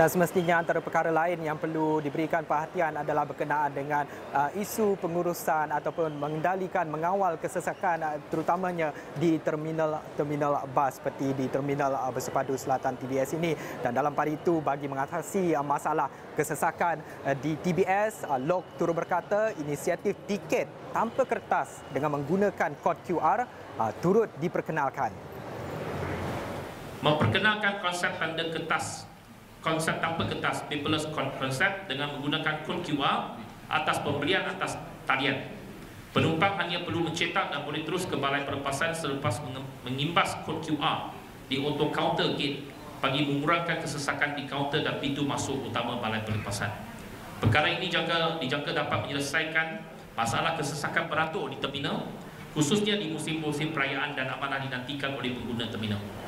Dan semestinya antara perkara lain yang perlu diberikan perhatian adalah berkenaan dengan isu pengurusan ataupun mengendalikan, mengawal kesesakan terutamanya di terminal bas seperti di Terminal Bersepadu Selatan TBS ini. Dan dalam pada itu, bagi mengatasi masalah kesesakan di TBS, Lok turut berkata inisiatif tiket tanpa kertas dengan menggunakan kod QR turut diperkenalkan. Memperkenalkan konsep tanda kertas, konsep tanpa kertas, paperless konsep dengan menggunakan kod QR atas pembelian atas talian. Penumpang hanya perlu mencetak dan boleh terus ke balai pelepasan selepas mengimbas kod QR di auto counter gate bagi mengurangkan kesesakan di kaunter dan pintu masuk utama balai pelepasan. Perkara ini dijangka dapat menyelesaikan masalah kesesakan beratur di terminal, khususnya di musim-musim perayaan dan amanah dinantikan oleh pengguna terminal.